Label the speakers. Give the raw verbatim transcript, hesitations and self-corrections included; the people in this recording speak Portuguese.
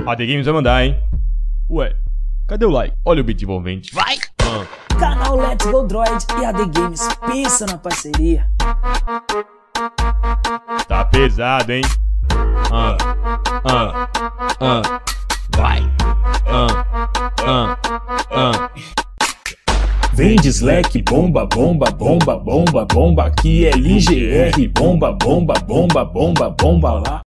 Speaker 1: A The Games vai mandar, hein? Ué, cadê o like? Olha o beat envolvente.
Speaker 2: Vai!
Speaker 1: Ah.
Speaker 2: Canal Let's Go Droid e a The Games pensa na parceria.
Speaker 1: Tá pesado, hein? Ah, ah, ah. Vai! Ah, ah, ah.
Speaker 3: Vem de Slack, bomba, bomba, bomba, bomba, bomba. Aqui é L G R, bomba, bomba, bomba, bomba, bomba lá.